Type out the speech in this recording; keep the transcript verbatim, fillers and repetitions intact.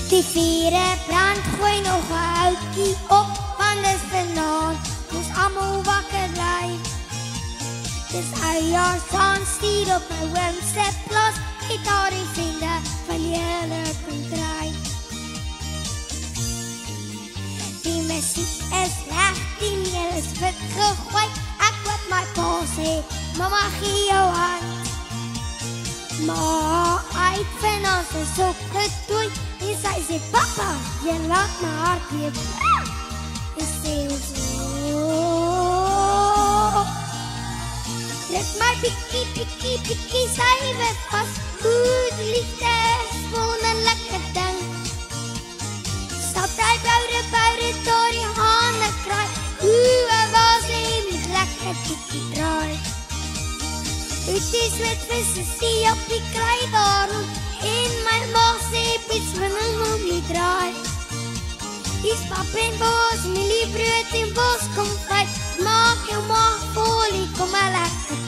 Die vere brand, gooi nog 'n houtjie op, want dis vanaand, ons almal wakker bly. Dis oudjaarsdae, stuur op my oom se plaas, het daar die vriende van julle kom kry. Die musiek is reg, die meel is wit gegooi, ek hoop my pa sê, mama gee jou hand. Maar uitvind ons is opgetooi, en sy sê, papa, jy laat my hart weer brand. En sê ons, oh, druk my pikkie, pikkie, pikkie, sywe vas, hoe die liefde is, wonderlike ding. Stap die boude, boude, door die handen kraai, hoe een was die met lekker pikkie draai. Uit die sweetvis is die op die kraai daarom, en my maag sê, piets van my mom nie draai. Hier's pap en bos, mieliebrood en bos kom vry, maak jou maag vol, hier kom 'n lekker